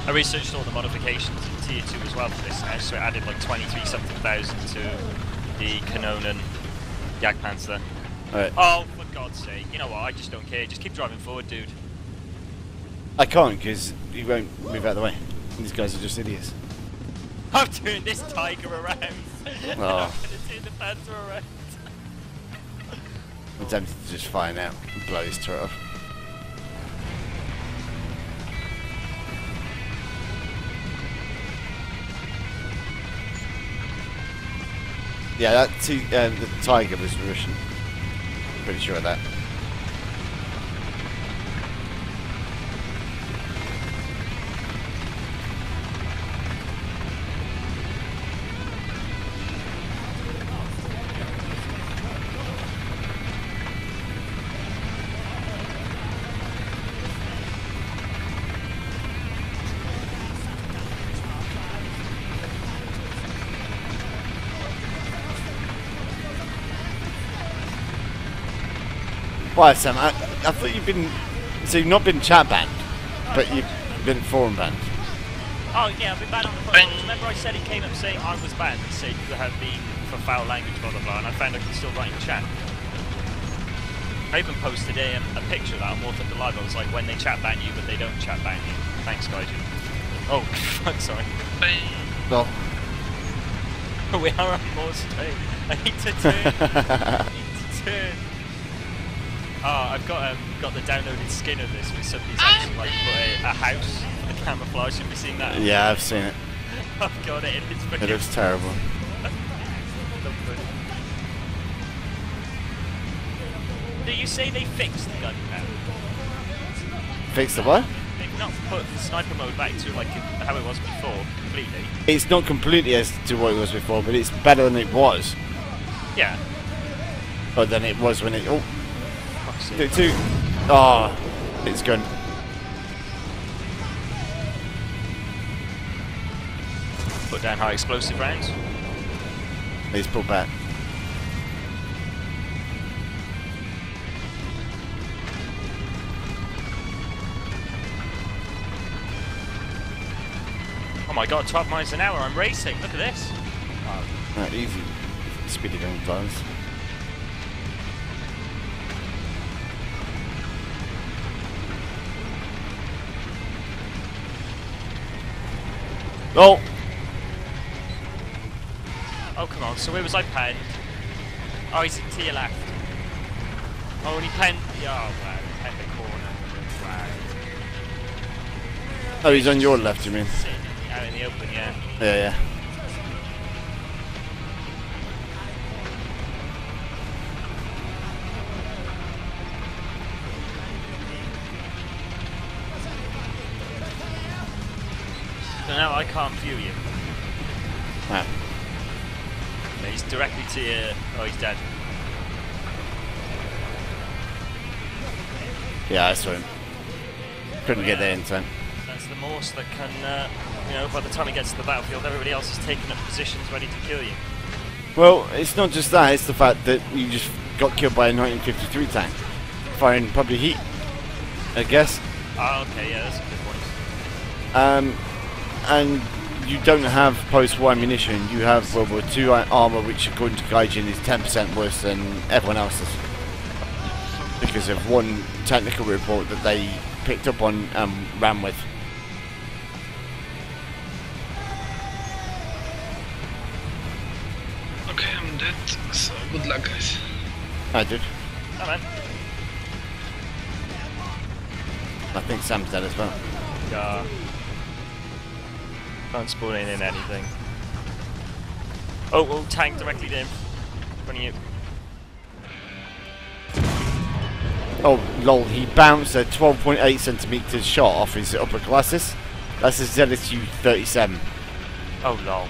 I researched all the modifications in Tier 2 as well for this now, so it added like 23 something thousand to the Kanonen Jagdpanzer. Alright. Oh, for God's sake. You know what, I just don't care. Just keep driving forward, dude. I can't because he won't move out of the way. These guys are just idiots. I'm doing this Tiger around. Oh. I'm going to turn the Panther around. I'm tempted to just fire now and blow his turret off. Yeah, the Tiger was Russian. Pretty sure of that. Why, Sam? I thought you've been... So you've not been chat banned, but you've been forum banned. Oh yeah, I've been banned on the phone. Remember I said it came up saying I was banned, and said you have been for foul language, blah blah blah, and I found I can still write in chat. I even posted a picture of that on Warthog the Live. I was like, when they chat ban you, but they don't chat ban you. Thanks, Gaijined. Oh, fuck, sorry. Well. We are on more today. I need to turn. I need to turn. Oh, I've got the downloaded skin of this, where somebody's actually like put a house for the camouflage. Have you seen that? Yeah, I've seen it. I've got it. It's freaking. It looks terrible. Do you say they fixed the gun now? Fix the what? They've not put the sniper mode back to like how it was before completely. It's not completely as to what it was before, but it's better than it was. Yeah. Or than it was when it. Oh. Two. Oh, it's gone. Put down high explosive rounds. He's pulled back. Oh my god, 12 miles an hour, I'm racing, look at this. Right, easy. Speedy going plans. Oh! Oh, come on, so where was I penned? Oh, he's to your left. Oh, and he penned. Oh, wow, he penned the corner. Wow. Oh, he's on your left, you mean? Sitting out in the open, yeah. Yeah, yeah. So now I can't view you. Wow. Yeah, he's directly to your... Oh, he's dead. Yeah, I saw him. Couldn't get there in time. That's the Morse that can, you know, by the time he gets to the battlefield, everybody else is taking up positions ready to kill you. Well, it's not just that, it's the fact that you just got killed by a 1953 tank. Firing probably heat, I guess. Oh, okay, yeah, that's a good point. And you don't have post-war ammunition, you have World War II armour, which according to Gaijin is 10% worse than everyone else's. Because of one technical report that they picked up on and ran with. Okay, I'm dead, so good luck, guys. I did. Oh, man. I think Sam's dead as well. Can't spawn in anything. Oh, tank directly there in front of you. Oh, lol, he bounced a 12.8 centimetres shot off his upper glasses. That's a ZSU 37. Oh, lol.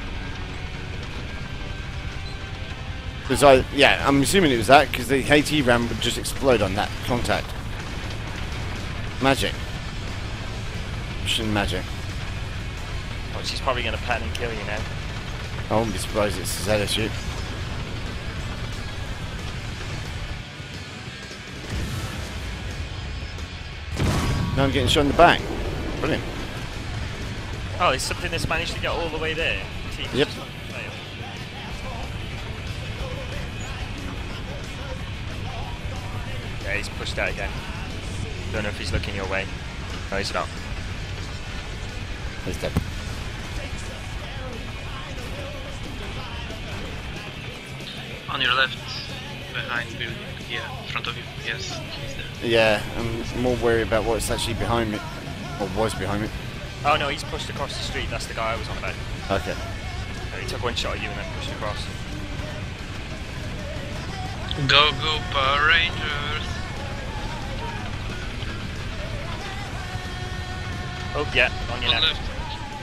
Yeah, I'm assuming it was that, because the HE ram would just explode on that contact. Magic. Russian magic. Oh, she's probably going to pan and kill you now. I wouldn't be surprised it's a ZSU. Now I'm getting shot in the back. Brilliant. Oh, it's something that's managed to get all the way there. Team's Yep. just on fail. Yeah, he's pushed out again. Don't know if he's looking your way. No, he's not. He's dead. On your left, behind building. Yeah, in front of you. Yes, he's there. Yeah, I'm more worried about what's actually behind me. Or was behind me. Oh no, he's pushed across the street. That's the guy I was on about. Okay. He took one shot at you and then pushed across. Go, go, Power Rangers! Oh yeah, on your On left. left.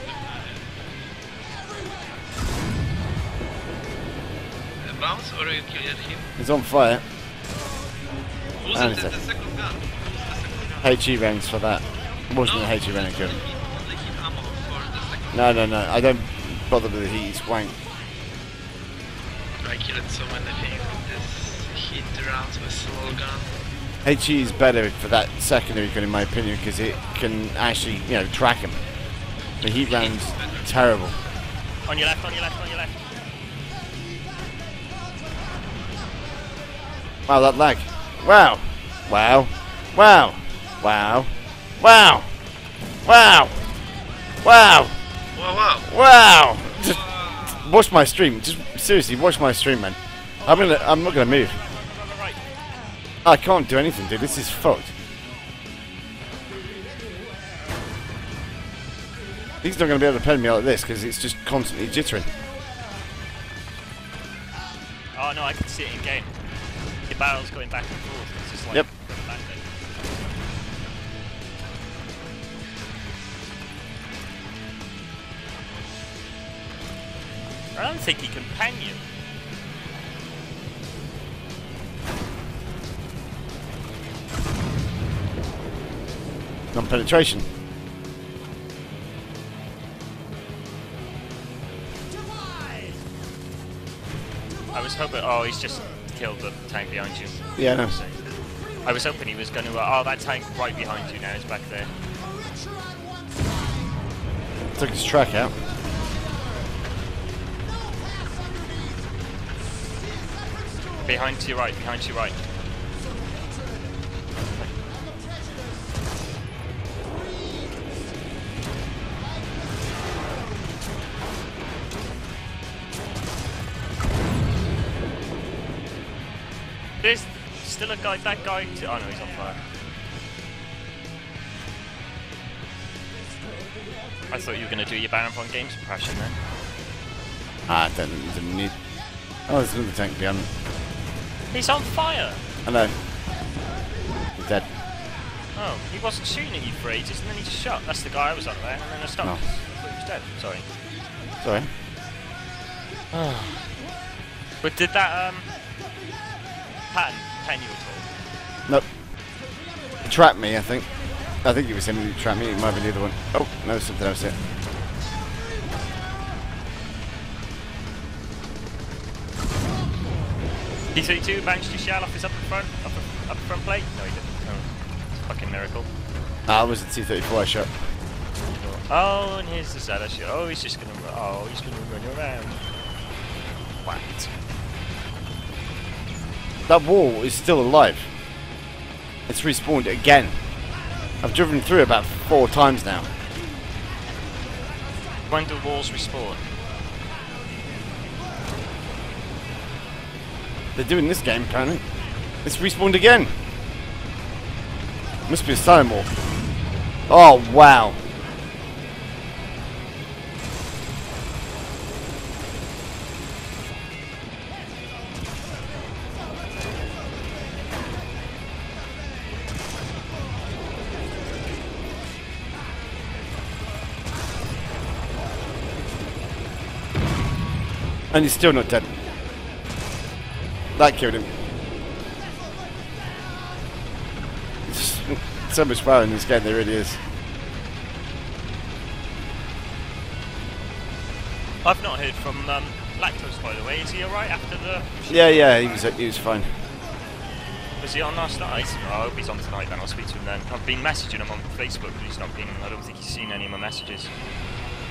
Bounce or you killed him? He's on fire. Who's And it? it's The a- second gun. Who's the second gun? HE rounds for that. It wasn't No, a HE round kill. only hit ammo for the second. No, no, no. I don't bother with the heat. He's wank. I killed so many things with this hit rounds with small gun. HE is better for that secondary gun, in my opinion, because it can actually, you know, track him. The heat rounds terrible. On your left, on your left, on your left. Wow, that lag. Wow. Wow. Wow. Wow. Wow. Wow. Wow. Wow, wow. Wow. Just watch my stream. Just seriously, watch my stream, man. I'm not gonna move. Right. I can't do anything, dude. This is fucked. He's not gonna be able to pen me like this because it's just constantly jittering. Oh no, I can see it in game. Your barrel's going back and forth. It's just like Yep. rubber banding. I don't think he can pen you. Non-penetration. I was hoping. Oh, he's just killed the tank behind you. Yeah, no. I was hoping he was going to. Oh, that tank right behind you now is back there. Took his track out. Behind to your right, behind to your right. There's still a guy, that guy. Oh no, he's on fire. I thought you were going to do your Baron von Games impression then. Ah, I didn't need. Oh, there's another tank behind me. He's on fire! I know. He's dead. Oh, he wasn't shooting at you for ages and then he just shot. That's the guy I was on there and then I stopped. No. I thought he was dead. Sorry. Sorry. But did that pattern pen you at all? Nope. He trapped me, I think. I think it was him who trapped me. It might be the other one. Oh, no, something else here. D32 managed to shell off his upper front plate? No, he didn't. Oh, it's a fucking miracle. Ah, it was the T-34 I shot. Oh, and here's the sad shit. Oh, he's just gonna. Oh, he's gonna run you around. Whacked. That wall is still alive. It's respawned again. I've driven through it about 4 times now. When do walls respawn? They're doing this game, apparently. It's respawned again. Must be a silent wall. Oh, wow. And he's still not dead. That killed him. So much power in this game, there really is. I've not heard from Lactose, by the way. Is he alright after the... Yeah, he was fine. Was he on last night? Oh, I hope he's on tonight then. I'll speak to him then. I've been messaging him on Facebook, but he's not been... I don't think he's seen any of my messages.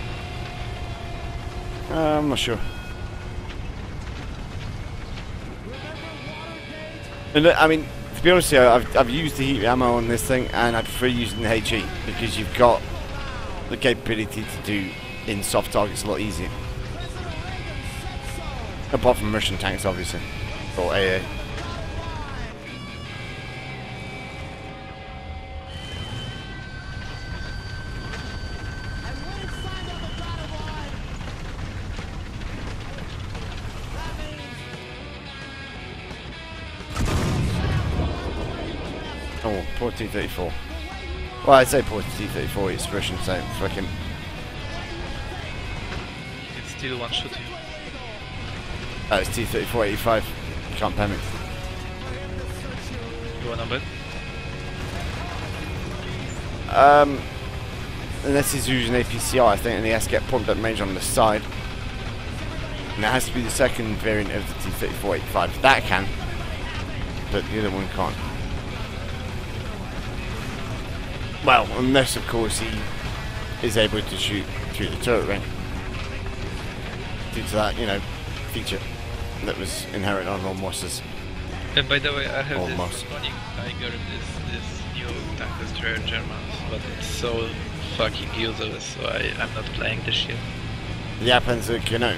I'm not sure. And I mean, to be honest with you, I've used the heat ammo on this thing, and I prefer using the HE because you've got the capability to do in soft targets a lot easier. Apart from Russian tanks, obviously, or AA. Oh, poor T-34. Well, I'd say poor T-34, it's Russian, so fucking... You can still one-shot you. It's T-34-85. You can't panic. You wanna bet? Unless he's using APCR, I think, and he has to get pumped up range on the side. And it has to be the second variant of the T-34-85. That can, but the other one can't. Well, unless of course he is able to shoot through the turret ring. Due to that, you know, feature that was inherent on all Moss's. And by the way, I have this Moss. funny Tiger, this new tank destroyer Germans, but it's so fucking useless, so I'm not playing this shit. The Panzer, you know.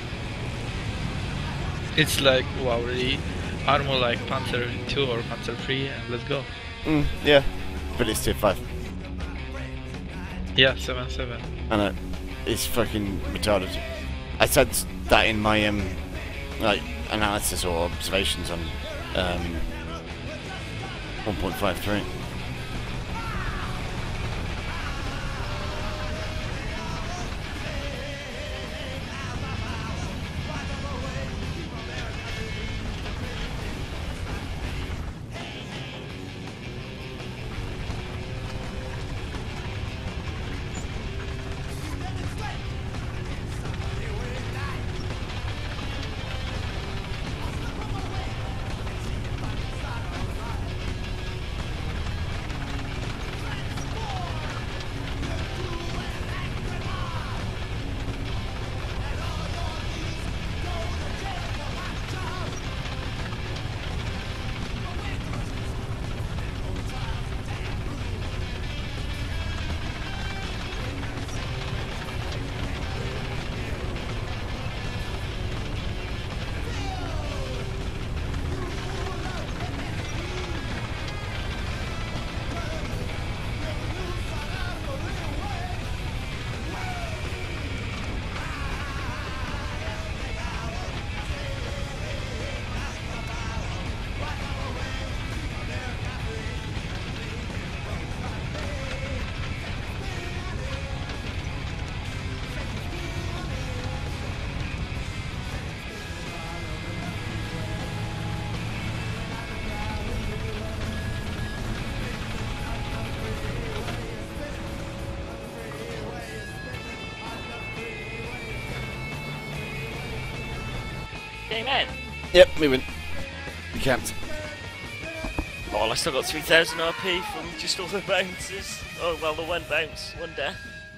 It's like, wow, really? Armor like Panzer 2 or Panzer 3, and let's go. Yeah, but it's Tier 5. Yeah, 7-7. I know. It's fucking retarded. I said that in my like analysis or observations on 1.53. Game in. Yep, we win. We camped. Oh, I still got 3,000 RP from just all the bounces. Oh, well, the one bounce, one death.